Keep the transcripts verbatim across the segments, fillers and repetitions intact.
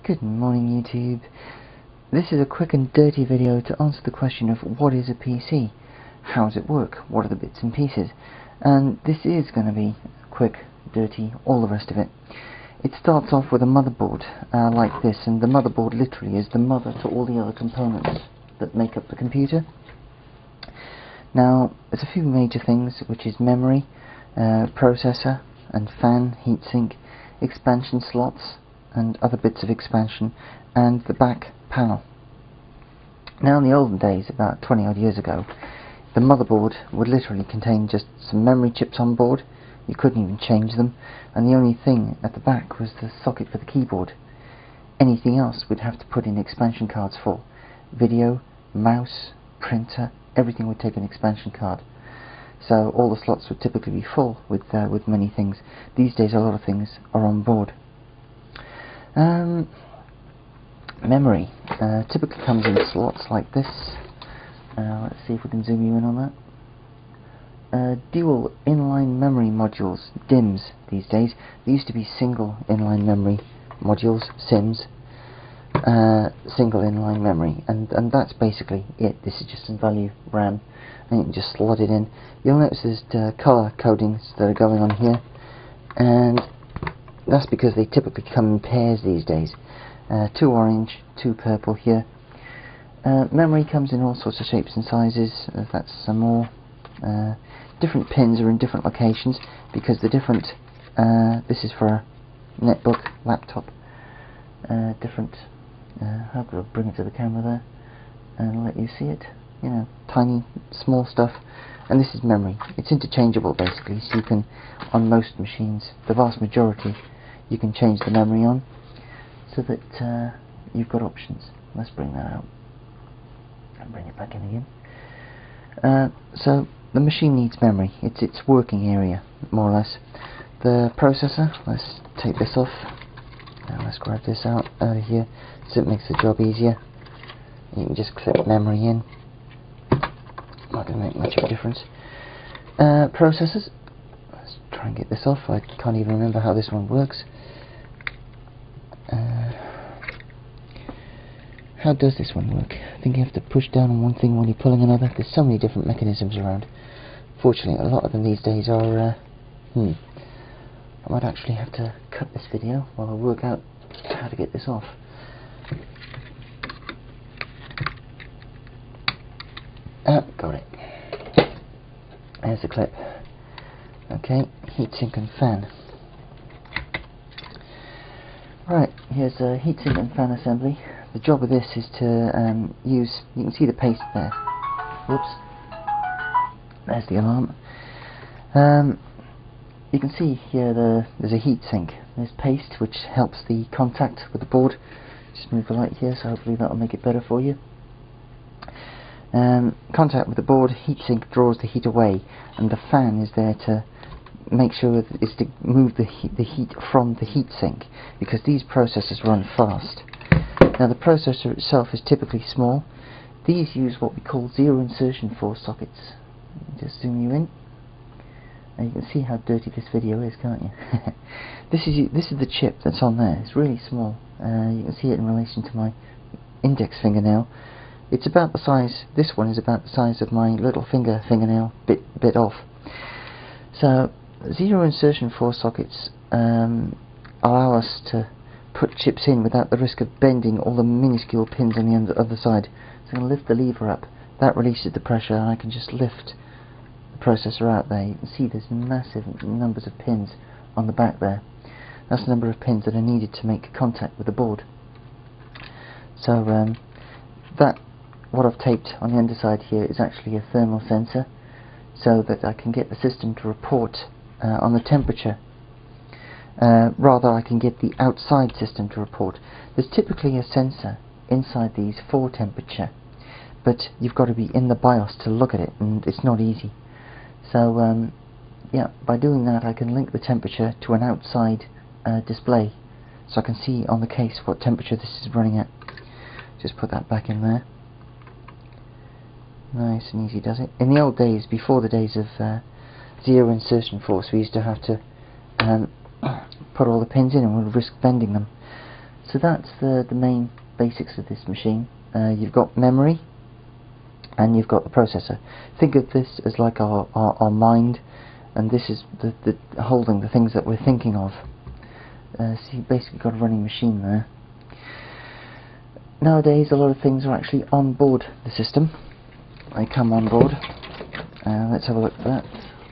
Good morning, YouTube. This is a quick and dirty video to answer the question of what is a P C? How does it work? What are the bits and pieces? And this is going to be quick, dirty, all the rest of it. It starts off with a motherboard uh, like this, and the motherboard literally is the mother to all the other components that make up the computer. Now, there's a few major things, which is memory, uh, processor, and fan, heatsink, expansion slots, and other bits of expansion, and the back panel. Now, in the olden days, about twenty odd years ago, the motherboard would literally contain just some memory chips on board. You couldn't even change them, and the only thing at the back was the socket for the keyboard. Anything else we'd have to put in expansion cards for. Video, mouse, printer, everything would take an expansion card. So all the slots would typically be full with uh, with many things. These days a lot of things are on board. Um, memory uh, typically comes in slots like this. Uh, let's see if we can zoom you in on that. Uh, dual inline memory modules, D I Ms these days. They used to be single inline memory modules, SIMs. Uh, single inline memory, and, and that's basically it. This is just some value RAM, and you can just slot it in. You'll notice there's uh, colour codings that are going on here, and that's because they typically come in pairs these days. Uh, two orange, two purple here. Uh, memory comes in all sorts of shapes and sizes. Uh, that's some more. Uh, different pins are in different locations because the different. Uh, this is for a netbook, laptop. Uh, different. Uh, how could I bring it to the camera there and let you see it? You know, tiny, small stuff. And this is memory. It's interchangeable basically, so you can, on most machines, the vast majority, you can change the memory on, so that uh, you've got options. Let's bring that out and bring it back in again. Uh, so the machine needs memory. It's its working area, more or less. The processor. Let's take this off. Now let's grab this out out of here, so it makes the job easier. You can just clip memory in. Not going to make much of a difference. Uh, processors. Let's try and get this off. I can't even remember how this one works. Uh, how does this one work? I think you have to push down on one thing while you're pulling another. There's so many different mechanisms around. Fortunately, a lot of them these days are... Uh, hmm. I might actually have to cut this video while I work out how to get this off. Ah, got it. There's the clip. Okay, heatsink and fan. Right, here's a heatsink and fan assembly. The job of this is to um, use, you can see the paste there. Whoops. There's the alarm. Um, You can see here the, there's a heatsink. There's paste which helps the contact with the board. Just move the light here, so hopefully that'll make it better for you. Um, contact with the board, heatsink draws the heat away, and the fan is there to make sure that it's to move the heat, the heat from the heatsink, because these processors run fast. Now the processor itself is typically small. These use what we call zero insertion force sockets. Just zoom you in. Now you can see how dirty this video is, can't you? this is this is the chip that's on there. It's really small. Uh, you can see it in relation to my index fingernail. It's about the size. This one is about the size of my little finger fingernail, bit bit off. So zero insertion force sockets um, allow us to put chips in without the risk of bending all the minuscule pins on the other side. So I'm going to lift the lever up. That releases the pressure, and I can just lift processor out there. You can see there's massive numbers of pins on the back there. That's the number of pins that are needed to make contact with the board. So um, that, what I've taped on the underside here is actually a thermal sensor, so that I can get the system to report uh, on the temperature. Uh, rather, I can get the outside system to report. There's typically a sensor inside these for temperature, but you've got to be in the BIOS to look at it, and it's not easy. So um, yeah, by doing that I can link the temperature to an outside uh, display, so I can see on the case what temperature this is running at. Just put that back in there. Nice and easy does it. In the old days, before the days of uh, zero insertion force, we used to have to um, put all the pins in and we'd risk bending them. So that's the, the main basics of this machine. Uh, you've got memory and you've got the processor. Think of this as like our, our, our mind, and this is the, the holding the things that we're thinking of. Uh, so you've basically got a running machine there. Nowadays a lot of things are actually on board the system. They come on board. Uh, let's have a look at that.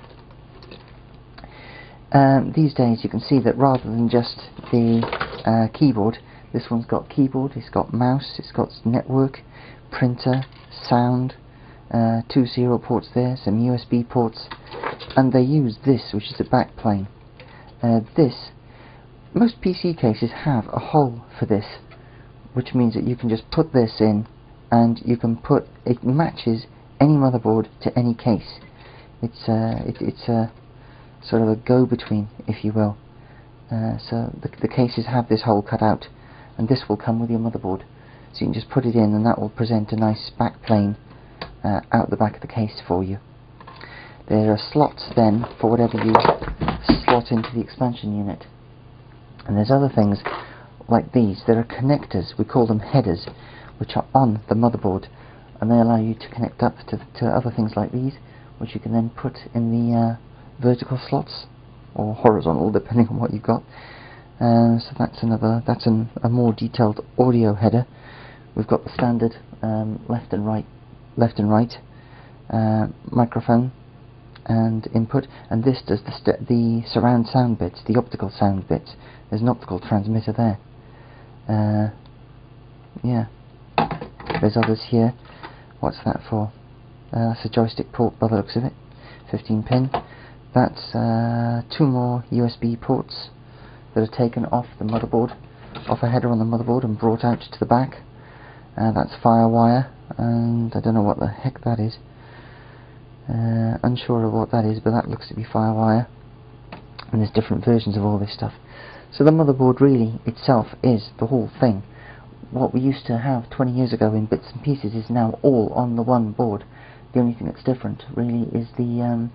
Um, these days you can see that rather than just the uh, keyboard, this one's got keyboard, it's got mouse, it's got network, printer, sound, uh, two serial ports there, some U S B ports, and they use this, which is the backplane. Uh, this, most P C cases have a hole for this, which means that you can just put this in and you can put, it matches any motherboard to any case. It's uh, it, it's a sort of a go-between, if you will. Uh, so the, the cases have this hole cut out, and this will come with your motherboard. So you can just put it in, and that will present a nice backplane uh, out the back of the case for you. There are slots then for whatever you slot into the expansion unit. And there's other things like these. There are connectors, we call them headers, which are on the motherboard, and they allow you to connect up to, to other things like these, which you can then put in the uh, vertical slots, or horizontal, depending on what you've got. Uh, so that's another, that's an, a more detailed audio header. We've got the standard um, left and right, left and right uh, microphone and input, and this does the, st the surround sound bits, the optical sound bits. There's an optical transmitter there. Uh, yeah, there's others here. What's that for? Uh, that's a joystick port by the looks of it, fifteen pin. That's uh, two more U S B ports that are taken off the motherboard, off a header on the motherboard and brought out to the back. Uh, that's FireWire, and I don't know what the heck that is. Uh, unsure of what that is, but that looks to be FireWire. And there's different versions of all this stuff. So the motherboard really itself is the whole thing. What we used to have twenty years ago in bits and pieces is now all on the one board. The only thing that's different really is the um,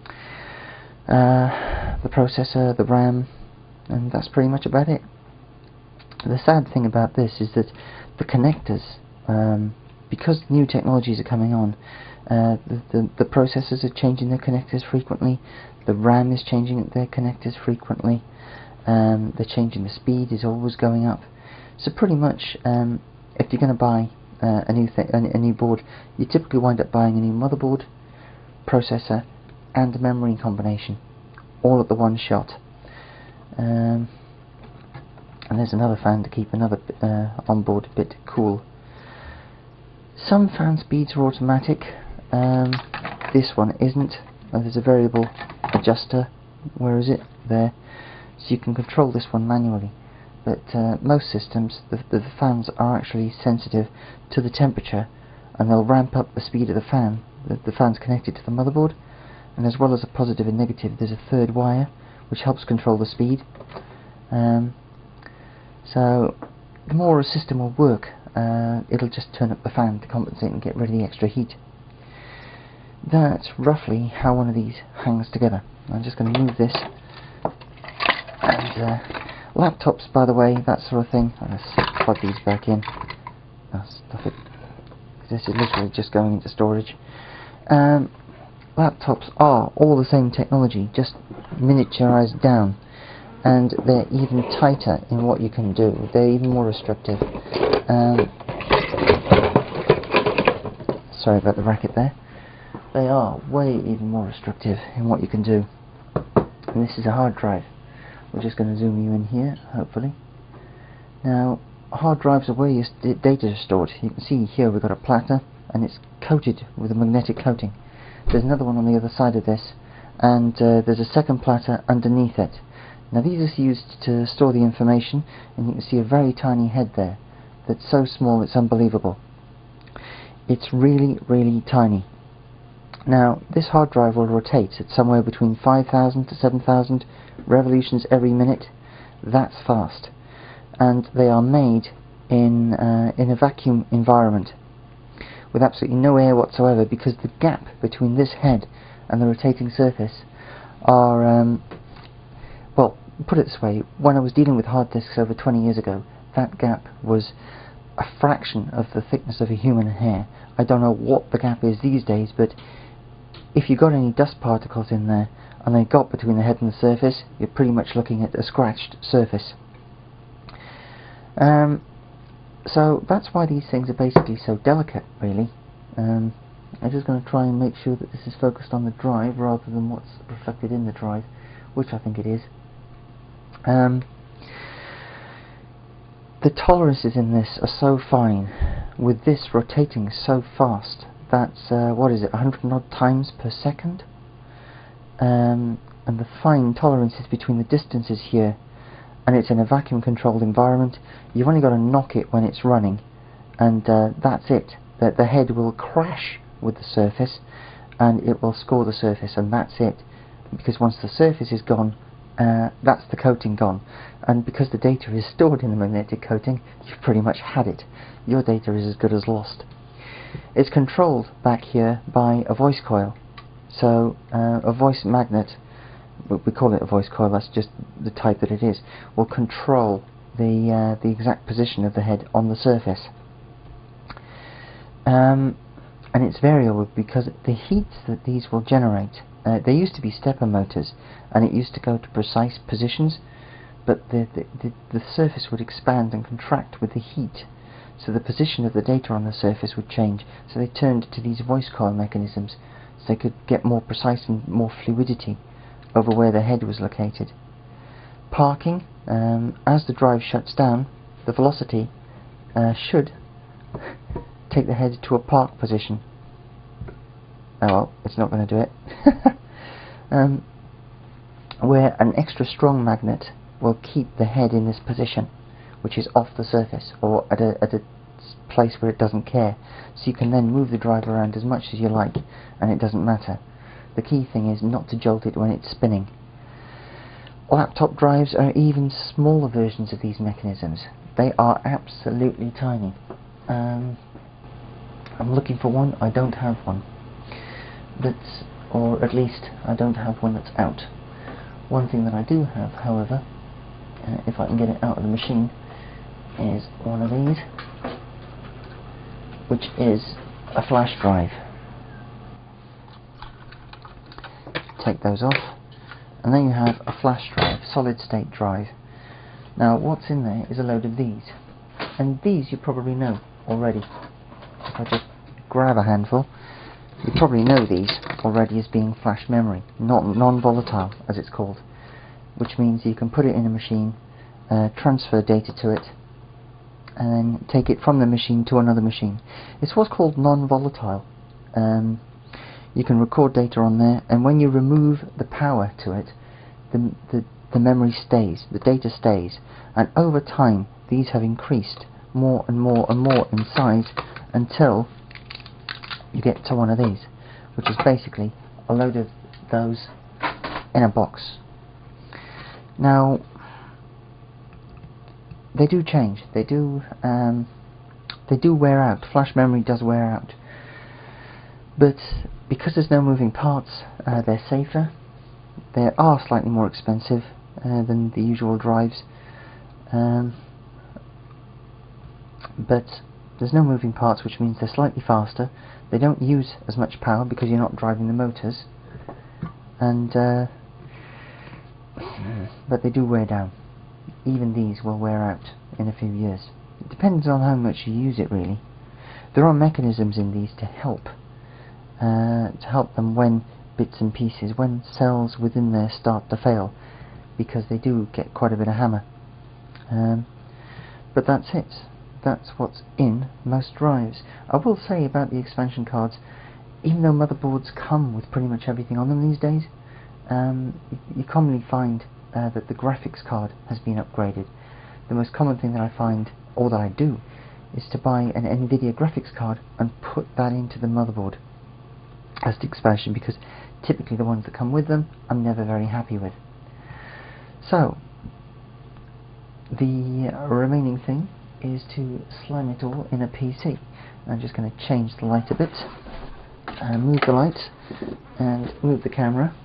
uh, the processor, the RAM, and that's pretty much about it. The sad thing about this is that the connectors, um, because new technologies are coming on, uh, the, the, the processors are changing their connectors frequently, the RAM is changing their connectors frequently, um, they're changing the speed, is always going up. So pretty much, um, if you're going to buy uh, a new th a, a new board, you typically wind up buying a new motherboard, processor, and a memory combination, all at the one shot. Um, and there's another fan to keep another uh, onboard bit cool. Some fan speeds are automatic. Um, this one isn't. Uh, there's a variable adjuster. Where is it? There. So you can control this one manually. But uh, most systems, the, the fans are actually sensitive to the temperature, and they'll ramp up the speed of the fan. The, the fan's connected to the motherboard, and as well as a positive and negative, there's a third wire which helps control the speed. Um, so the more a system will work, uh, it'll just turn up the fan to compensate and get rid of the extra heat. That's roughly how one of these hangs together. I'm just going to move this. And uh, laptops, by the way, that sort of thing. Let's plug these back in. Oh, stuff it. This is literally just going into storage. Um, laptops are all the same technology, just miniaturized down, and they're even tighter in what you can do. They're even more restrictive. Um, sorry about the racket there. They are way even more restrictive in what you can do. And this is a hard drive. We're just going to zoom you in here, hopefully. Now, hard drives are where your data is stored. You can see here we've got a platter, and it's coated with a magnetic coating. There's another one on the other side of this, and uh, there's a second platter underneath it. Now these are used to store the information, and you can see a very tiny head there that's so small it's unbelievable. It's really, really tiny. Now this hard drive will rotate at somewhere between five thousand to seven thousand revolutions every minute. That's fast. And they are made in, uh, in a vacuum environment with absolutely no air whatsoever, because the gap between this head and the rotating surface are, um, well, put it this way, when I was dealing with hard disks over twenty years ago, that gap was a fraction of the thickness of a human hair. I don't know what the gap is these days, but if you got any dust particles in there and they got between the head and the surface, you're pretty much looking at a scratched surface. Um, so that's why these things are basically so delicate, really. Um, I'm just going to try and make sure that this is focused on the drive rather than what's reflected in the drive, which I think it is. Um, the tolerances in this are so fine, with this rotating so fast. That's, uh, what is it, one hundred odd times per second? Um, and the fine tolerances between the distances here, and it's in a vacuum controlled environment. You've only got to knock it when it's running, and uh, that's it. The, the head will crash with the surface and it will score the surface, and that's it. Because once the surface is gone, uh, that's the coating gone, and because the data is stored in the magnetic coating, you've pretty much had it. Your data is as good as lost. It's controlled back here by a voice coil. So uh, a voice magnet, we call it a voice coil, that's just the type that it is, will control the uh, the exact position of the head on the surface. Um, and it's variable because the heats that these will generate, uh, they used to be stepper motors and it used to go to precise positions, but the, the, the, the surface would expand and contract with the heat, so the position of the data on the surface would change. So they turned to these voice coil mechanisms so they could get more precise and more fluidity over where the head was located. Parking, um, as the drive shuts down, the velocity uh, should take the head to a park position. Oh well, it's not going to do it. um, where an extra strong magnet will keep the head in this position, which is off the surface, or at a, at a place where it doesn't care. So you can then move the drive around as much as you like, and it doesn't matter. The key thing is not to jolt it when it's spinning. Laptop drives are even smaller versions of these mechanisms. They are absolutely tiny. Um, I'm looking for one. I don't have one. That's, or at least I don't have one that's out. One thing that I do have, however, uh, if I can get it out of the machine, is one of these, which is a flash drive. Take those off, and then you have a flash drive, solid state drive. Now what's in there is a load of these, and these you probably know already. If I just grab a handful, you probably know these already as being flash memory, not non-volatile as it's called, which means you can put it in a machine, uh, transfer data to it, and then take it from the machine to another machine. It's what's called non-volatile. Um, you can record data on there, and when you remove the power to it, the, the, the memory stays, the data stays, and over time these have increased more and more and more in size until you get to one of these, which is basically a load of those in a box. Now they do change, they do um, they do wear out. Flash memory does wear out, but because there's no moving parts, uh, they're safer. They are slightly more expensive uh, than the usual drives, um, but there's no moving parts, which means they're slightly faster. They don't use as much power because you're not driving the motors, and uh, but they do wear down. Even these will wear out in a few years. It depends on how much you use it, really. There are mechanisms in these to help uh, to help them when bits and pieces, when cells within there start to fail, because they do get quite a bit of hammer. Um, but that's it. That's what's in most drives. I will say about the expansion cards, even though motherboards come with pretty much everything on them these days, um, you, you commonly find uh, that the graphics card has been upgraded. The most common thing that I find, or that I do, is to buy an NVIDIA graphics card and put that into the motherboard as the expansion, because typically the ones that come with them I'm never very happy with. So the remaining thing is to slam it all in a P C. I'm just going to change the light a bit, and move the light and move the camera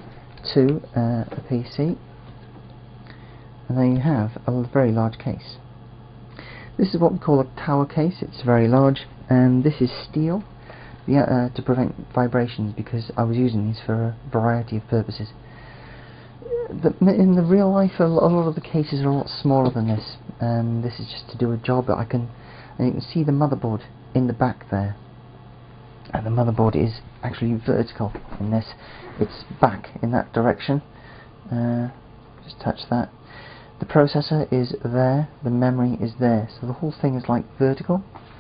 to uh, a P C, and there you have a very large case. This is what we call a tower case. It's very large, and this is steel, yeah, uh, to prevent vibrations, because I was using these for a variety of purposes. The, in the real life, a lot of the cases are a lot smaller than this, and this is just to do a job that I can. And you can see the motherboard in the back there, and the motherboard is actually vertical in this. It's back in that direction. Uh, just touch that. The processor is there, the memory is there, so the whole thing is like vertical.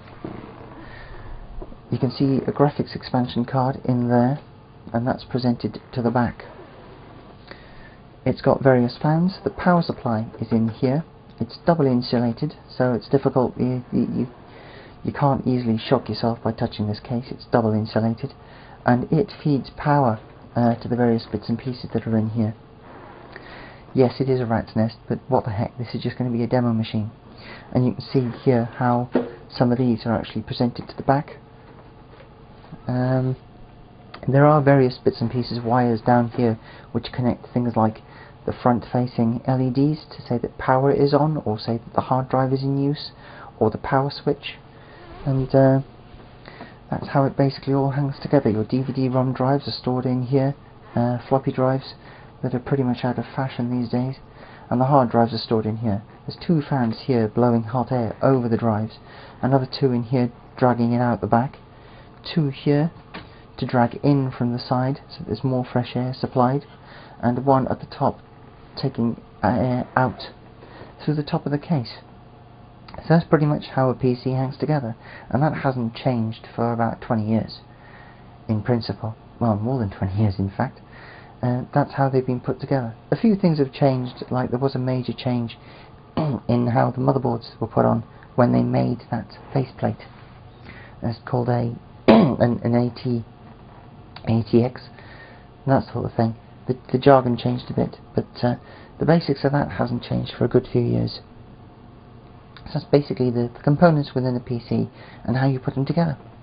You can see a graphics expansion card in there, and that's presented to the back. It's got various fans. The power supply is in here. It's double insulated, so it's difficult. You, you, you can't easily shock yourself by touching this case. It's double insulated, and it feeds power uh, to the various bits and pieces that are in here. Yes, it is a rat's nest, but what the heck, this is just going to be a demo machine. And you can see here how some of these are actually presented to the back. Um, there are various bits and pieces, wires down here, which connect things like the front-facing L E Ds to say that power is on, or say that the hard drive is in use, or the power switch. And uh, that's how it basically all hangs together. Your D V D ROM drives are stored in here, uh, floppy drives that are pretty much out of fashion these days, and the hard drives are stored in here. There's two fans here blowing hot air over the drives, another two in here dragging it out the back, two here to drag in from the side so there's more fresh air supplied, and one at the top taking air out through the top of the case. So that's pretty much how a P C hangs together, and that hasn't changed for about twenty years in principle. Well, more than twenty years in fact. Uh, that's how they've been put together. A few things have changed, like there was a major change in how the motherboards were put on when they made that faceplate. It's called a an, an AT, A T X, that sort of thing. The, the jargon changed a bit, but uh, the basics of that hasn't changed for a good few years. So that's basically the, the components within a P C and how you put them together.